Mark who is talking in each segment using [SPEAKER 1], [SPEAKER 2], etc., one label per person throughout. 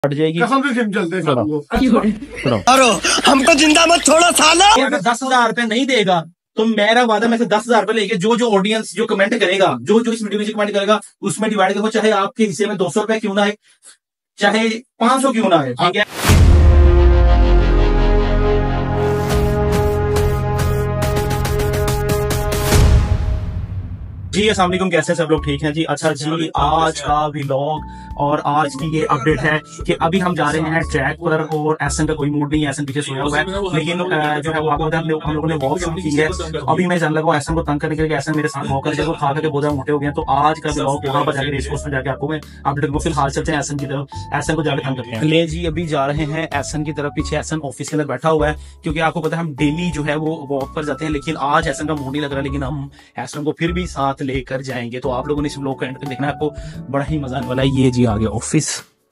[SPEAKER 1] हट जाएगी।
[SPEAKER 2] कसम से जिम चलते हैं।
[SPEAKER 3] हमको जिंदा मत छोड़ो साला।
[SPEAKER 1] अगर 10,000 रुपए नहीं देगा तो मेरा वादा में से 10,000 रुपए लेके जो ऑडियंस जो कमेंट करेगा, जो इस वीडियो में कमेंट करेगा उसमें डिवाइड करो, चाहे आपके हिस्से में 200 रुपए क्यों ना है, चाहे 500 क्यों ना है, ठीक है। जी अस्सलाम वालेकुम, कैसे सब लोग ठीक हैं जी। अच्छा जी, आज का व्लॉग और आज की ये अपडेट है कि अभी हम जा रहे हैं ट्रैक पर और एसन का कोई मूड नहीं है, एसन पीछे सोया हुआ है, लेकिन जो है वो आपको हम लोगों ने वॉक शुरू की है। तो अभी मैं जाने लगा एसन को तंग करने के लिए, एसन मेरे साथ वॉक करके वो खा करके बहुत ज्यादा मोटे हो गए। तो आज का व्लॉग वहां पर जाकर रेस कोर्स में जाके आपको मैं अपडेट को फिलहाल चलते हैं एसन की तरफ, एसन को जाकर तंग करते हैं। ले जी अभी जा रहे हैं एसन की तरफ, पीछे एसन ऑफिस के अंदर बैठा हुआ है क्योंकि आपको पता है हम डेली जो है वो वॉक पर जाते हैं, लेकिन आज एसन का मूड नहीं लग रहा, लेकिन हम एसन को फिर भी साथ लेकर जाएंगे। तो आप लोगों ने इस व्लॉग को एंड तक देखना है, आपको बड़ा ही मजा आने वाला है। ये जी आ गया ऑफिस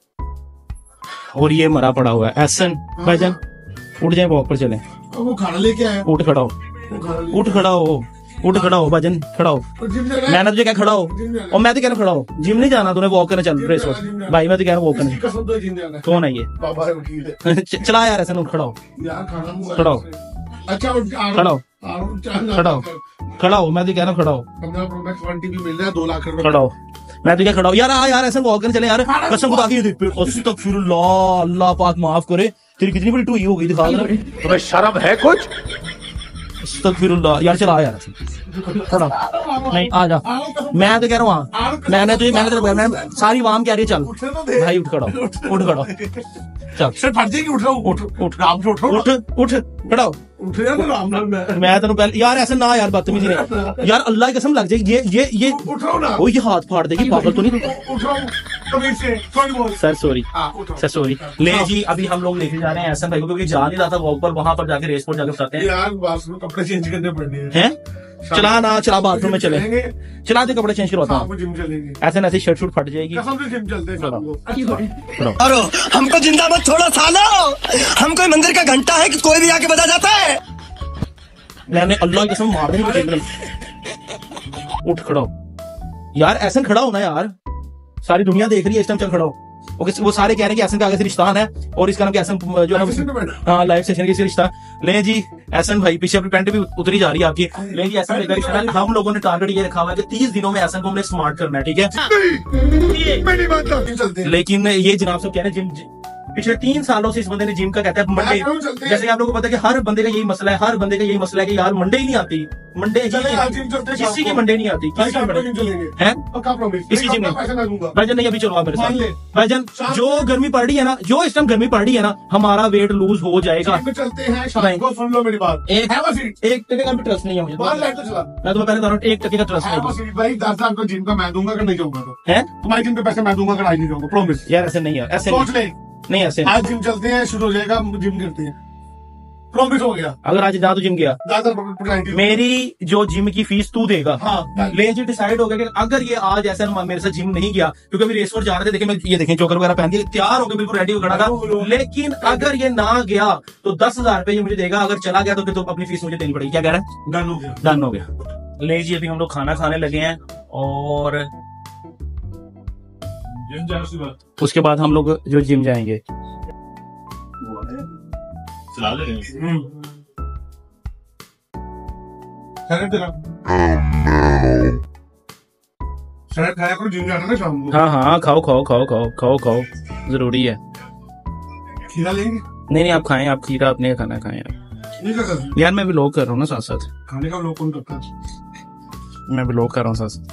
[SPEAKER 1] और ये मरा पड़ा हुआ है एसन। भाईजान उठ जाए, वॉक पर चले।
[SPEAKER 2] वो खाना लेके आया।
[SPEAKER 1] उठ खड़ा हो, उठ खड़ा हो, उठ खड़ा हो भाईजान, खड़ा हो। मैंने तुझे क्या खड़ा हो, और मैं तो कह रहा खड़ा हो। जिम नहीं जाना तूने, वॉक करने चल रेस भाई, मैं तो कह रहा हूँ वॉक करने। कौन है ये? चला यार एसन, उठ खड़ा हो, खड़ा हो,
[SPEAKER 2] अच्छा
[SPEAKER 1] खड़ा हो, खड़ा हो, खड़ा हो, मैं तो कह रहा हूँ खड़ा हो,
[SPEAKER 2] 15 प्रो मैक्स 1 TB मिल रहा है 2 लाख रुपए।
[SPEAKER 1] खड़ा हो, मैं तो क्या खड़ा हो यार। यार ऐसा वॉक करने चले यार, कसम खुदा की। अस्तगफिरुल्लाह, अल्लाह पाक माफ करे, तेरी कितनी बड़ी टूई हो गई, दिखा दे
[SPEAKER 3] तुम्हें शर्म है कुछ?
[SPEAKER 1] अस्तगफिरुल्लाह यार, चला यार खड़ा नहीं, आ जा। मैं तो कह रहा हूँ, मैंने सारी वाम कह रही है चल भाई, उठ खड़ा हो, उठ खड़ा हो, चल
[SPEAKER 2] सर फट जाएगी। उठ रहा हूँ, उठ
[SPEAKER 1] उठ
[SPEAKER 2] राम से उठ रहा हूँ,
[SPEAKER 1] उठ खड़ा हो,
[SPEAKER 2] उठ यार राम नाम।
[SPEAKER 1] मैं तेन पहले यार ऐसे ना यार, बदतमीजी नहीं यार, अल्लाह की कसम लग जाएगी। ये
[SPEAKER 2] उठ रहा हूँ ना,
[SPEAKER 1] वो ये हाथ फाड़ देगी, पागल तो नहीं।
[SPEAKER 2] उठ रहा हूँ कभी से, सॉरी बोल
[SPEAKER 1] सर, सॉरी सर, सॉरी। ले जी अभी हम लोग लेके जा रहे हैं एसन भाई को, क्योंकि जा नहीं रहा था वॉक पर, वहां पर जाके रेस पर जाकर बताते हैं
[SPEAKER 2] यार। बाथरूम में कपड़े चेंज करने पड़ने हैं।
[SPEAKER 1] चला ना, चला बाथरूम में चले, चला दे कपड़े चेंज करवाता हूँ।
[SPEAKER 2] जिम चलेंगे,
[SPEAKER 1] ऐसे ऐसे शर्ट शूट फट जाएगी।
[SPEAKER 2] कसम से जिम चलते हैं।
[SPEAKER 3] हमको जिंदा मत छोड़ो सालो। हम कोई मंदिर का घंटा है कि कोई भी आके बजा जाता है?
[SPEAKER 1] मैंने अल्लाह की कसम मार देनी। उठ खड़ा हो यार, ऐसा खड़ा होना यार, सारी दुनिया देख रही है इस टाइम, चल खड़ा हो। वो सारे कह रहे हैं कि एसन का आगे से रिश्ता है और इसका नाम एसन जो है हाँ लाइव सेशन के रिश्ता। ले जी एसन भाई, पीछे अपनी पैंट भी उतरी जा रही है आपकी। ले जी एसन का रिश्ता, हम लोगों ने टारगेट ये रखा हुआ है कि 30 दिनों में एसन को हमने स्मार्ट करना है, ठीक है। लेकिन ये जनाब सब कह रहे हैं जिम, पिछले 3 सालों से इस बंदे ने जिम का कहता है मंडे, जैसे आप लोगों को पता है कि हर बंदे का यही मसला है, हर बंदे का यही मसला है कि यार मंडे ही नहीं आती, मंडे किसी की मंडे नहीं आती, किसी जिम में। भाईजान नहीं, अभी चलो आप मेरे साथ। भाईजान जो गर्मी पड़ रही है ना, जो इस टाइम गर्मी पड़ रही है ना, हमारा वेट लूज हो जाएगा।
[SPEAKER 2] चलते हैं, सुन लो मेरी बात।
[SPEAKER 1] एक टके का भी ट्रस्ट नहीं है मुझे, मैं तुम्हें पहले बता रहा हूँ, 1 टके का ट्रस्ट नहीं है
[SPEAKER 2] भाई। 10 लाख का जिम का मैं दूंगा, अगर नहीं जाऊंगा तो
[SPEAKER 1] है
[SPEAKER 2] तुम्हारे जिम पे पैसे मैं दूंगा, अगर आज नहीं जाऊंगा, प्रॉमिस।
[SPEAKER 1] यार ऐसे नहीं है, ऐसे
[SPEAKER 2] सोच ले
[SPEAKER 1] नहीं, ऐसे
[SPEAKER 2] आज जिम चलते हैं, शुरू हो जाएगा, जिम करते हैं, प्रॉमिस हो गया।
[SPEAKER 1] अगर आज जा तो जिम गया, मेरी जो जिम की फीस तू देगा।
[SPEAKER 2] हाँ
[SPEAKER 1] ले जी डिसाइड हो गया कि अगर ये आज ऐसा मेरे साथ जिम नहीं गया, क्योंकि अभी रेस पर जा रहे थे, देखिए मैं ये देखें चोकर वगैरह पहन के तैयार हो गया, बिल्कुल रेडी हो खड़ा था, लेकिन अगर ये ना गया तो 10,000 रुपए ये मुझे देगा, अगर चला गया तो फिर तो अपनी फीस मुझे देनी पड़ेगी। क्या कह रहा है?
[SPEAKER 2] डन हो गया,
[SPEAKER 1] डन हो गया। ले जी अभी हम लोग खाना खाने लगे हैं और उसके बाद हम लोग जो जिम जाएंगे।
[SPEAKER 2] सलाद खाया करो, जिम जाना ना शाम को।
[SPEAKER 1] हाँ हाँ, खाओ खाओ खाओ खाओ खाओ खाओ, जरूरी है।
[SPEAKER 2] खीरा लेंगे?
[SPEAKER 1] नहीं आप खाएं, आप खीरा अपने खाना खाएं यार। मैं व्लॉग कर रहा हूँ ना साथ साथ,
[SPEAKER 2] खाने का व्लॉग कौन करता है?
[SPEAKER 1] मैं व्लॉग कर रहा हूँ साथ।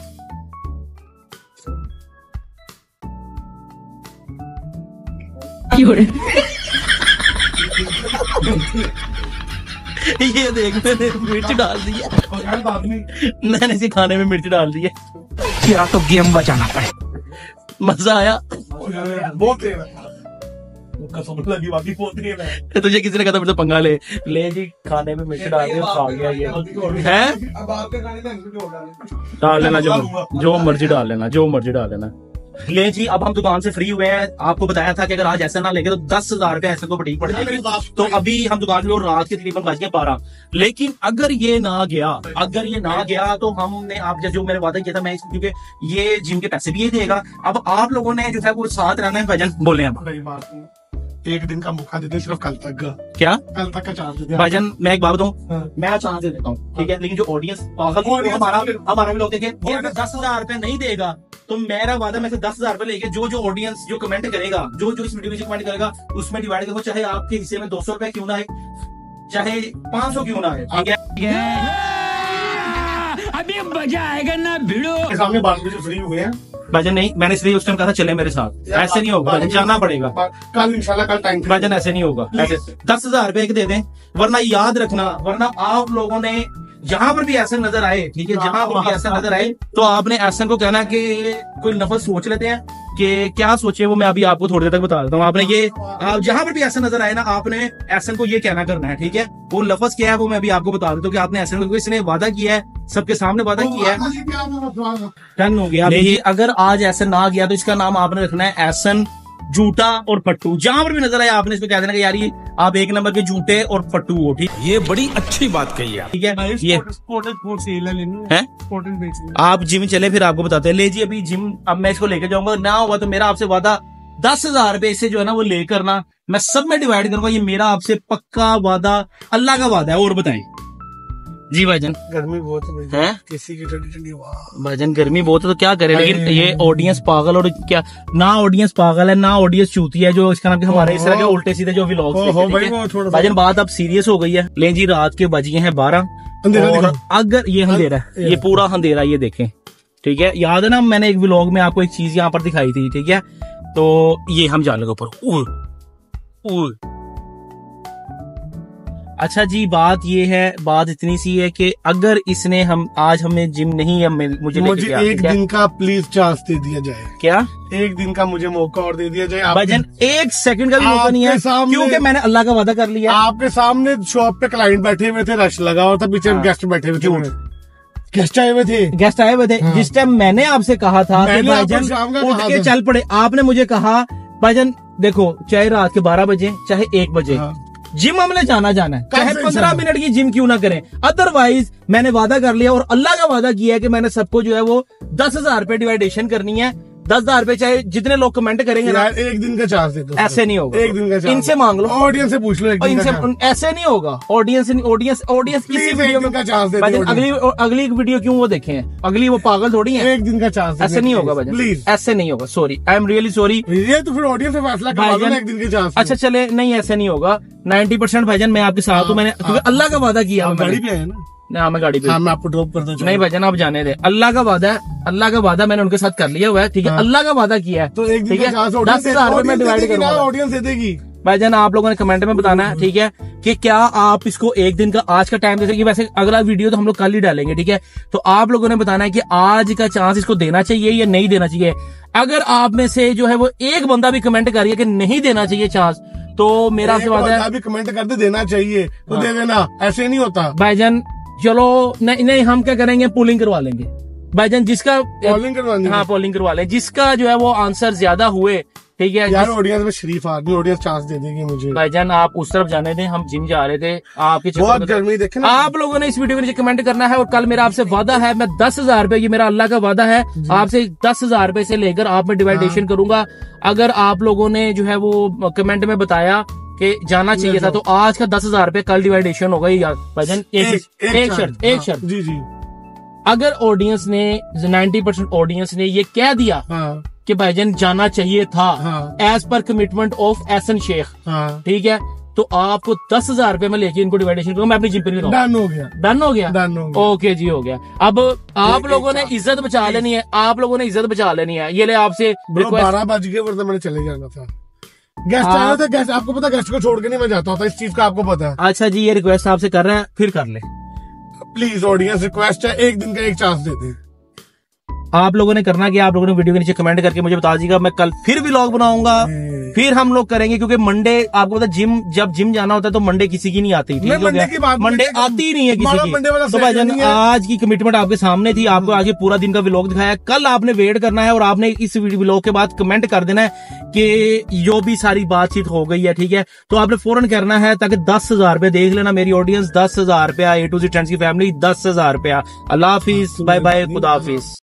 [SPEAKER 1] ये देख मैंने मिर्च डाल दी है, मैंने इसे खाने में मिर्च डाल दी है।
[SPEAKER 3] या तो गेम बचाना पड़े।
[SPEAKER 1] मजा आया
[SPEAKER 2] बहुत लगी, बाकी
[SPEAKER 1] तुझे किसी ने कहा था पंगा ले जी, खाने में मिर्च डाल के खा गया ये है। डाल लेना जो मर्जी डाल लेना, जो मर्जी डाल लेना। ले जी, अब हम दुकान से फ्री हुए हैं। आपको बताया था कि अगर आज ऐसा ना लेंगे तो 10,000 रुपए ऐसे को बुटीक पड़ जाएगी। तो अभी हम दुकान में और रात के तकरीबन बज गए 12। लेकिन अगर ये ना गया तो हमने आप जो मेरे वादा किया था, मैं क्योंकि ये जिम के पैसे भी ये देगा। अब आप लोगों ने जो है वो साथ रहना है। भजन बोले हैं,
[SPEAKER 2] बड़ी बात नहीं, एक दिन का मौका देते, सिर्फ कल तक का।
[SPEAKER 1] क्या
[SPEAKER 2] कल तक का चार्ज देते
[SPEAKER 1] भाईजान? मैं एक बात बताऊं, मैं चांस दे देता हूँ, ठीक है, लेकिन जो ऑडियंस हमारा भी लोग देखे, ये अगर 10,000 रुपए नहीं देगा तो मेरा वादा, मैं से 10,000 रुपए लेके जो ऑडियंस जो कमेंट करेगा, जो इस वीडियो में कमेंट करेगा, उसमें डिवाइड करो। चाहे आपके हिस्से में 200 रुपए क्यों ना आए, चाहे 500 क्यों ना आए, ठीक है।
[SPEAKER 4] अभी मजा आएगा ना भिड़ो।
[SPEAKER 2] सामने बाल भी फ्री हुए हैं
[SPEAKER 1] भाईजान। नहीं, मैंने इसलिए उस टाइम कहा था चले मेरे साथ, ऐसे नहीं होगा, जाना पड़ेगा
[SPEAKER 2] कल, इंशाल्लाह कल टाइम।
[SPEAKER 1] भाईजान ऐसे नहीं होगा, ऐसे 10,000 रुपए दे दें, वरना याद रखना, वरना आप लोगों ने जहां पर भी ऐसा नजर आए, ठीक है, जहां पर भी ऐसा नजर आए तो आपने ऐसा को कहना कि कोई नफस सोच लेते हैं कि क्या सोचे, वो मैं अभी आपको थोड़ी देर तक बता देता हूँ। आपने ये, आप जहां पर भी ऐसा नजर आए ना, आपने ऐसा को ये कहना करना है, ठीक है। वो लफ्ज क्या है वो मैं अभी आपको बता देता हूँ कि आपने ऐसा को, इसने वादा किया है, सबके सामने वादा किया है, डन हो गया। अगर आज ऐसा ना गया तो इसका नाम आपने रखना है एहसन झूठा और फट्टू। जहां पर भी नजर आया आपने इसमें कह देना कि यार ये आप एक नंबर के झूठे और फट्टू हो, ठीक।
[SPEAKER 4] ये बड़ी अच्छी बात कही है,
[SPEAKER 1] ठीक है। ये है, आप जिम चले फिर आपको बताते हैं। ले जी, अभी जिम अब मैं इसको लेके जाऊंगा, ना हुआ तो मेरा आपसे वादा 10,000 रुपए से जो है ना वो लेकर ना मैं सब में डिवाइड करूंगा। ये मेरा आपसे पक्का वादा, अल्लाह का वादा है। और बताएं जी भाईजान?
[SPEAKER 2] गर्मी बहुत है, किसी की ठंडी
[SPEAKER 1] भाईजान गर्मी बहुत है तो क्या करें, लेकिन ये ऑडियंस पागल, और क्या ना ऑडियंस पागल है ना ऑडियंस चूती है, जो इसका नाम हमारे इस तरह के उल्टे सीधे जो व्लॉग्स। भाईजान बात अब सीरियस हो गई है। ले जी, रात के बज गए हैं 12, और अगर ये अंधेरा है, ये पूरा अंधेरा, ये देखें, ठीक है। याद है ना, मैंने एक व्लॉग में आपको एक चीज यहाँ पर दिखाई थी, ठीक है। तो ये हम जाने के ऊपर अच्छा जी, बात ये है, बात इतनी सी है कि अगर इसने आज हमें जिम नहीं है, मुझे
[SPEAKER 2] एक दिन का प्लीज चांस दे दिया जाए।
[SPEAKER 1] क्या
[SPEAKER 2] एक दिन का मुझे मौका और दे दिया जाए?
[SPEAKER 1] भाईजान 1 सेकंड का भी मौका नहीं है, क्योंकि मैंने अल्लाह का वादा कर लिया।
[SPEAKER 2] आपके सामने शॉप पे क्लाइंट बैठे हुए थे, रश लगा हुआ था, पीछे गेस्ट बैठे हुए थे, गेस्ट आए हुए थे। जिस टाइम मैंने आपसे कहा था कि भाईजान उठ के चल पड़े, आपने मुझे कहा भाईजान देखो, चाहे रात के 12 बजे चाहे 1 बजे जिम हमने जाना है, चाहे 15 मिनट की जिम क्यों ना करें, अदरवाइज मैंने वादा कर लिया और अल्लाह का वादा किया है कि मैंने सबको जो है वो 10,000 रुपए डिवाइडेशन करनी है। 10,000 रुपए चाहे जितने लोग कमेंट करेंगे ना, एक दिन का चार्ज दे दो।
[SPEAKER 1] ऐसे नहीं होगा,
[SPEAKER 2] एक दिन का चार्ज
[SPEAKER 1] इनसे मांग लो,
[SPEAKER 2] ऑडियंस से पूछ लो,
[SPEAKER 1] इनसे ऐसे नहीं होगा। ऑडियंस किसी वीडियो में
[SPEAKER 2] चार्ज दे दो।
[SPEAKER 1] अगली वीडियो क्यों वो देखे हैं, अगली वो पागल थोड़ी है।
[SPEAKER 2] एक दिन का चार्ज
[SPEAKER 1] ऐसे नहीं होगा प्लीज, ऐसे नहीं होगा। Sorry, I am really sorry.
[SPEAKER 2] ये तो फिर ऑडियंस से फैसला करवा, एक दिन के चार्ज।
[SPEAKER 1] अच्छा चले, नहीं ऐसे नहीं होगा। 90% भाईजान मैं आपके साथ हूँ, मैंने अल्लाह का वादा किया।
[SPEAKER 2] गाड़ी पे है ना?
[SPEAKER 1] ना मैं गाड़ी पे,
[SPEAKER 2] मैं आपको ड्रॉप कर दूं।
[SPEAKER 1] नहीं भाईजान आप जाने दे, अल्लाह का वादा है, अल्लाह का वादा मैंने उनके साथ कर लिया हुआ है, ठीक है। अल्लाह का वादा किया है,
[SPEAKER 2] तो एक दिन का
[SPEAKER 1] 10,000 रुपए में डिवाइड करूंगा,
[SPEAKER 2] ऑडियंस दे देगी।
[SPEAKER 1] भाईजान आप लोगों ने कमेंट में बताना है, ठीक है, कि क्या आप इसको एक दिन का आज का टाइम दे सकते। वैसे अगला वीडियो तो हम लोग कल ही डालेंगे, ठीक है। तो आप लोगों ने बताना है कि आज का चांस इसको देना चाहिए या नहीं देना चाहिए। अगर आप में से जो है वो एक बंदा भी कमेंट करिए कि नहीं देना चाहिए चांस, तो मेरा आपसे वादा है,
[SPEAKER 2] अभी कमेंट कर देना चाहिए तो दे देना, ऐसे नहीं होता
[SPEAKER 1] भाईजान। चलो नहीं हम क्या करेंगे, पोलिंग करवा लेंगे भाईजान, जिसका
[SPEAKER 2] पोलिंग करवानी,
[SPEAKER 1] हाँ पोलिंग करवा लें, जिसका जो है वो आंसर ज्यादा हुए, ठीक है।
[SPEAKER 2] यार ऑडियंस में शरीफ आदमी, ऑडियंस चांस दे देगी मुझे।
[SPEAKER 1] भाईजान आप उस तरफ जाने दें, हम जिम जा रहे थे, आपकी
[SPEAKER 2] बहुत गर्मी देखे ना।
[SPEAKER 1] आप लोगों ने इस वीडियो के नीचे कमेंट करना है, और कल मेरा आपसे वादा है, मैं 10,000 रुपए, ये मेरा अल्लाह का वादा है, आपसे 10,000 रुपए से लेकर आप में डिवाइडेशन करूंगा। अगर आप लोगों ने जो है वो कमेंट में बताया कि जाना चाहिए था, तो आज का 10,000 रुपए कल डिवाइडेशन होगा। यार भाईजान एक शर्त
[SPEAKER 2] जी जी,
[SPEAKER 1] अगर ऑडियंस ने 90% ऑडियंस ने ये कह दिया कि भाईजान जाना चाहिए था as per commitment of Ehsan Sheikh, ठीक है, तो आपको 10,000 रुपए में लेके इनको डिवाइडेशन करूंगा, मैं अपनी जिम पे भी
[SPEAKER 2] डन हो गया,
[SPEAKER 1] डन हो गया,
[SPEAKER 2] डन हो गया।
[SPEAKER 1] ओके जी हो गया। अब आप लोगों ने इज्जत बचा लेनी है, आप लोगों ने इज्जत बचा लेनी है। ये ले आपसे
[SPEAKER 2] 12 बज गए, वरना मैंने चले जाना था। गेस्ट आया था, गेस्ट आपको पता, गेस्ट को छोड़ के नहीं मैं जाता होता, इस चीज का आपको पता है।
[SPEAKER 1] अच्छा जी, ये रिक्वेस्ट आपसे कर रहे हैं, फिर कर ले
[SPEAKER 2] प्लीज, ऑडियंस रिक्वेस्ट है, एक दिन का एक चांस दे दें। आप लोगों ने करना कि आप लोगों ने वीडियो के नीचे कमेंट करके मुझे बता दीजिएगा। मैं कल फिर व्लॉग बनाऊंगा, फिर हम लोग करेंगे, क्योंकि मंडे आपको पता जब जिम जाना होता है तो मंडे किसी की नहीं आती, ठीक हो गया, मंडे आती ही नहीं है किसी की। तो भाईजान आज की कमिटमेंट आपके सामने थी, आपको आगे पूरा दिन का व्लॉग दिखाया। कल आपने वेट करना है और आपने इस व्लॉग के बाद कमेंट कर देना है कि जो भी सारी बातचीत हो गई है, ठीक है, तो आपने फौरन करना है, ताकि 10,000 रुपया देख लेना मेरी ऑडियंस, 10,000 रुपया A to Z ट्रेंड्स की फैमिली, 10,000 रुपया। अल्लाह हाफिज, बाय बाय, खुदा हाफिज।